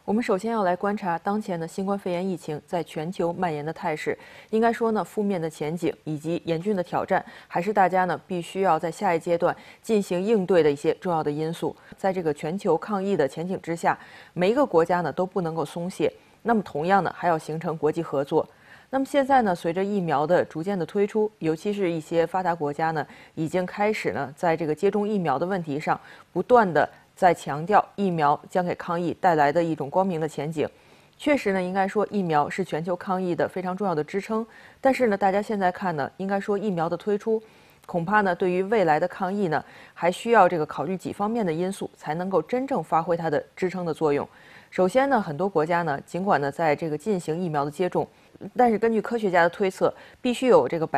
我们首先要来观察当前的新冠肺炎疫情在全球蔓延的态势。应该说呢，负面的前景以及严峻的挑战，还是大家呢必须要在下一阶段进行应对的一些重要的因素。在这个全球抗疫的前景之下，每一个国家呢都不能够松懈。那么同样呢，还要形成国际合作。那么现在呢，随着疫苗的逐渐的推出，尤其是一些发达国家呢，已经开始呢，在这个接种疫苗的问题上，不断的在强调疫苗将给抗疫带来的一种光明的前景。确实呢，应该说疫苗是全球抗疫的非常重要的支撑。但是呢，大家现在看呢，应该说疫苗的推出，恐怕呢，对于未来的抗疫呢，还需要这个考虑几方面的因素，才能够真正发挥它的支撑的作用。首先呢，很多国家呢，尽管呢在这个进行疫苗的接种，但是根据科学家的推测，必须有这个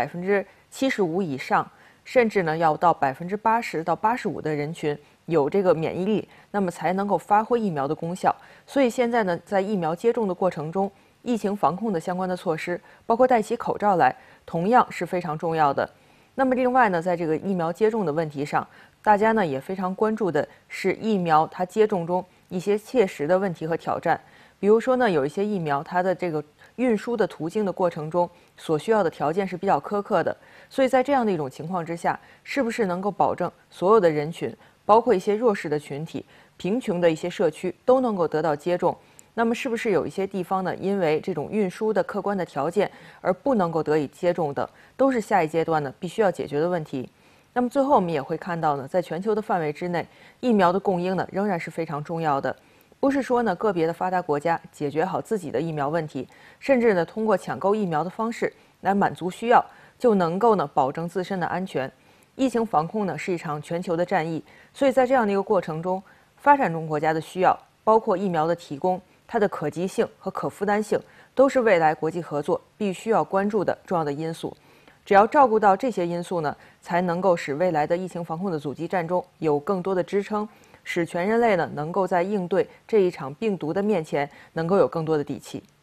75%以上，甚至呢要到80%到85%的人群有这个免疫力，那么才能够发挥疫苗的功效。所以现在呢，在疫苗接种的过程中，疫情防控的相关的措施，包括戴起口罩来，同样是非常重要的。那么另外呢，在这个疫苗接种的问题上，大家呢也非常关注的是疫苗它接种中一些切实的问题和挑战。比如说呢，有一些疫苗它的这个运输的途径的过程中所需要的条件是比较苛刻的，所以在这样的一种情况之下，是不是能够保证所有的人群，包括一些弱势的群体、贫穷的一些社区都能够得到接种？那么是不是有一些地方呢，因为这种运输的客观的条件而不能够得以接种的，都是下一阶段呢必须要解决的问题。那么最后我们也会看到呢，在全球的范围之内，疫苗的供应呢仍然是非常重要的。不是说呢个别的发达国家解决好自己的疫苗问题，甚至呢通过抢购疫苗的方式来满足需要，就能够呢保证自身的安全。疫情防控呢是一场全球的战役，所以在这样的一个过程中，发展中国家的需要，包括疫苗的提供，它的可及性和可负担性，都是未来国际合作必须要关注的重要的因素。只要照顾到这些因素呢，才能够使未来的疫情防控的阻击战中有更多的支撑，使全人类呢能够在应对这一场病毒的面前能够有更多的底气。